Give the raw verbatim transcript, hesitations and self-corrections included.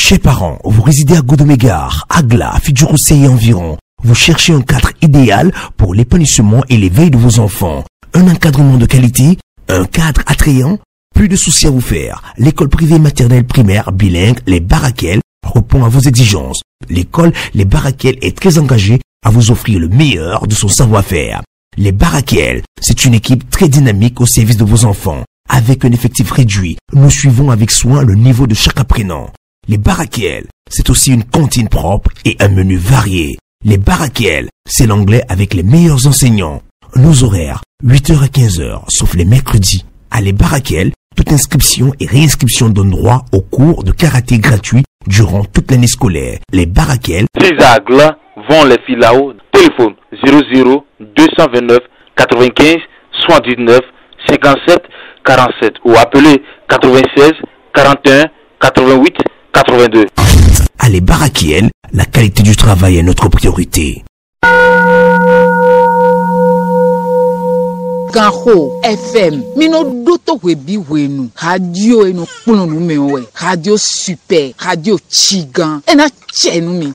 Chers parents, vous résidez à Godomégare, Agla, Fidjoukoussé et environ. Vous cherchez un cadre idéal pour l'épanouissement et l'éveil de vos enfants. Un encadrement de qualité, un cadre attrayant, plus de soucis à vous faire. L'école privée maternelle primaire bilingue, les Barakels, répond à vos exigences. L'école Les Barakels est très engagée à vous offrir le meilleur de son savoir-faire. Les Barakels, c'est une équipe très dynamique au service de vos enfants. Avec un effectif réduit, nous suivons avec soin le niveau de chaque apprenant. Les Barakels, c'est aussi une cantine propre et un menu varié. Les Barakels, c'est l'anglais avec les meilleurs enseignants. Nos horaires, huit heures à quinze heures, sauf les mercredis. À Les Barakels, toute inscription et réinscription donne droit aux cours de karaté gratuits durant toute l'année scolaire. Les Barakels, ces Agla vont les filao. Téléphone zéro zéro deux cent vingt-neuf quatre-vingt-quinze soixante-dix-neuf cinquante-sept quarante-sept ou appelez quatre-vingt-seize quarante et un quatre-vingt-huit quatre-vingt-deux. À Les Barakels, la qualité du travail est notre priorité. Ganho F M mino doto webi wenu radio eno kuno numewe radio super radio chigan ena chenu mi